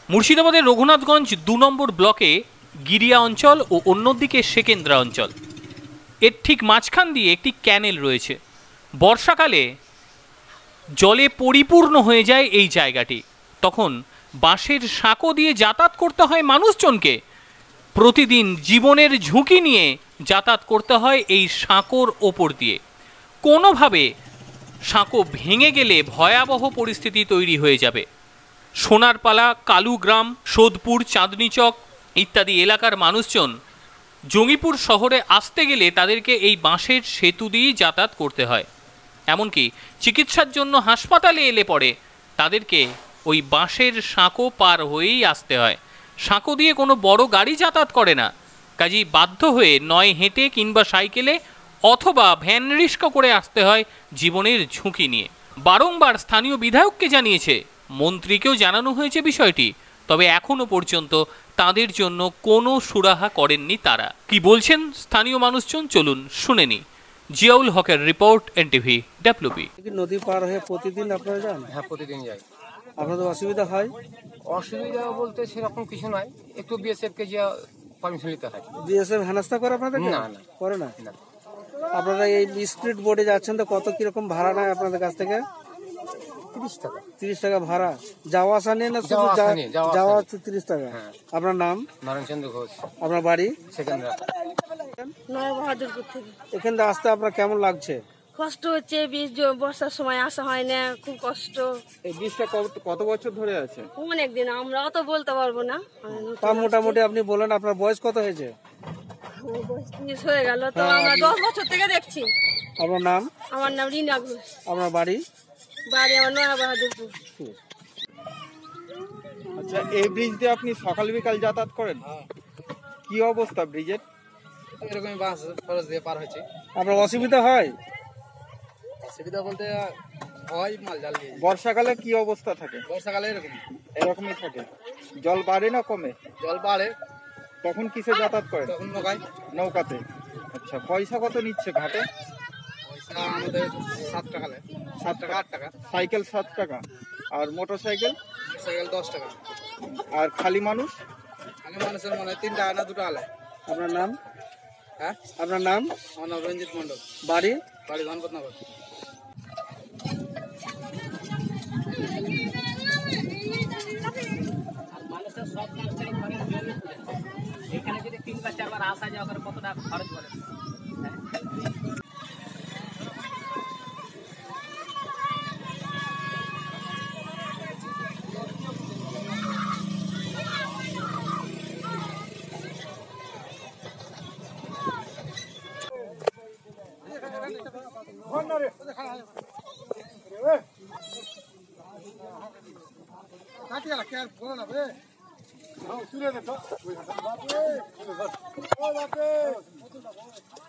মুর্শিদাবাদের রঘুনাথগঞ্জ ২ নম্বর ব্লকে গিরিয়া অঞ্চল ও অন্যদিকে সেকেন্দ্রা অঞ্চল। এর ঠিক মাঝখান দিয়ে একটি ক্যানেল রয়েছে। বর্ষাকালে জলে পরিপূর্ণ হয়ে যায় এই জায়গাটি। তখন বাঁশের সাঁকো দিয়ে যাতায়াত করতে হয় মানুষজনকে। প্রতিদিন জীবনের ঝুঁকি নিয়ে যাতায়াত করতে হয় এই সাঁকোর ওপর দিয়ে। কোনোভাবে সাঁকো ভেঙে গেলে ভয়াবহ পরিস্থিতি তৈরি হয়ে যাবে। সোনারপালা, কালুগ্রাম, সোদপুর, চাঁদনি চক ইত্যাদি এলাকার মানুষজন জঙ্গিপুর শহরে আসতে গেলে তাদেরকে এই বাঁশের সেতু দিয়েই যাতায়াত করতে হয়। এমনকি চিকিৎসার জন্য হাসপাতালে এলে পরে তাদেরকে ওই বাঁশের সাঁকো পার হয়েই আসতে হয়। সাঁকো দিয়ে কোনো বড় গাড়ি যাতায়াত করে না, কাজেই বাধ্য হয়ে নয় হেঁটে কিংবা সাইকেলে অথবা ভ্যান রিক্সা করে আসতে হয় জীবনের ঝুঁকি নিয়ে। বারংবার স্থানীয় বিধায়ককে জানিয়েছে, মন্ত্রীকেও জানানো হয়েছে বিষয়টি, তবে এখনো পর্যন্ত তাদের জন্য কোনো সুরাহা করেননি তারা। কি বলছেন স্থানীয় মানুষজন, চলুন শুনে নি। জিয়াউল হকের রিপোর্ট, এনটিভি ডাব্লিউবি। নদী পার হয়ে প্রতিদিন আপনারা যান? হ্যাঁ, প্রতিদিন যাই। আপনাদের অসুবিধা হয়? অসুবিধা বলতে সেরকম কিছু নয়, একটু বিএসএফ কে যা পারমিশন নিতে হয়। বিএসএফ হেনস্থা করে আপনাদের? না না করে না। না। আপনারা এই স্পিড বোটে যাচ্ছেন তো কত কিরকম ভাড়া নেয় আপনাদের কাছ থেকে? 30 টাকা। 30 টাকা ভাড়া, যাওয়া আসা নিয়ে না? শুধু যাওয়া 30 টাকা। আপনার নাম? নারায়ণচন্দ্র ঘোষ। আপনার বাড়ি? সেকেন্দ্রা। নয়াবাহাদুরপুর থেকে। এখান থেকে আসতে আপনার কেমন লাগছে? কষ্ট হচ্ছে, বীজ বর্ষার সময় আসা হয় না, খুব কষ্ট। এই বীজটা কত বছর ধরে আছে? অনেকদিন, আমরা অত বলতে পারবো না। তা মোটামুটি আপনি বলেন, আপনার বয়স কত হয়েছে? আমার বয়স 30 হয়ে গেল, তো আমরা 10 বছর থেকে দেখছি। আপনার নাম? আমার নাম রিনা ঘোষ। আপনার বাড়ি? বাড়ি আমার নয়াবাহাদুরপুর। আচ্ছা, এই ব্রিজ দিয়ে আপনি সকাল বিকাল যাতায়াত করেন? কি অবস্থা ব্রিজের? এরকমই বাস খরচ দিয়ে পার হয়েছে। আপনার অসুবিধা হয়? অসুবিধা বলতে হয় মাল জাল দিয়ে। বর্ষাকালে কি অবস্থা থাকে? বর্ষাকালে এরকমই থাকে। জল বাড়ে না কমে? জল বাড়ে। তখন কিসে যাতায়াত করেন? তখন নৌকায়। নৌকাতে। আচ্ছা, পয়সা কত নিচ্ছে ঘাটে? পয়সা আমাদের 7 টাকা নেয়। 7 টাকা 8 টাকা। সাইকেল 7 টাকা, আর মোটর সাইকেল? সাইকেল 10 টাকা। আর খালি মানুষ? আমি মানুষের মনে হয় 3 টাকা না 2 টাকা নেয়। আপনার নাম? হ্যাঁ, আপনার নাম? আমার নাম রঞ্জিত মন্ডল। বাড়ি? বাড়ি ধনপতনগর। মানুষের সব কাজটাই ঘরের জন্য এখানে যদি 3 বা 4 বার আসা যাওয়া করে কত টাকা খরচ করে। তুলে